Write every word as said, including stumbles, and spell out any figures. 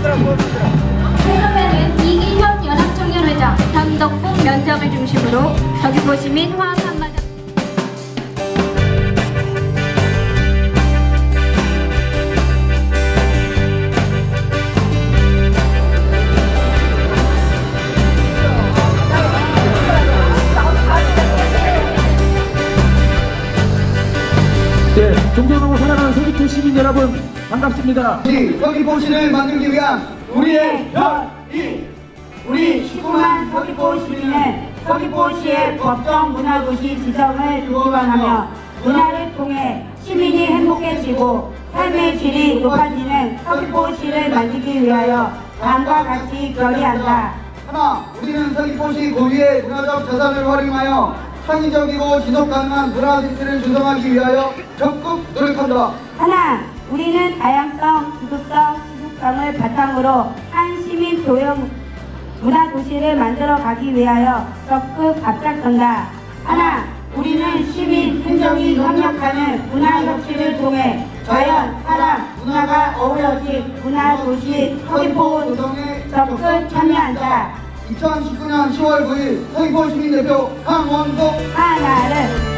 최선배는 이기현 연합청년회장, 담덕봉 면장을 중심으로 서귀포 시민 화합 한마당 네, 존경하고 사랑하는 서귀포 시민 여러분 반갑습니다. 우리 서귀포시를 만들기 위한 우리의 혈이 우리 십구만 서귀포 시민은 서귀포시의 법정 문화도시 지정을 기원하며 문화를 통해 시민이 행복해지고 삶의 질이 높아지는 서귀포시를 만들기 위하여 다음과 같이 결의한다. 하나, 우리는 서귀포시 고유의 문화적 자산을 활용하여 창의적이고 지속가능한 문화 생태를 조성하기 위하여 적극 노력한다. 하나, 우리는 다양성, 기독성, 지속성을 바탕으로 한 시민 도형 문화 도시를 만들어 가기 위하여 적극 앞장선다. 하나, 우리는 시민 행정이 협력하는 문화 혁신을 통해 자연, 사람, 문화가 어우러진 문화 도시 서귀포 조성에 적극 참여한다. 이천십구 년 시월 구일 서귀포 시민대표 황원석 하나를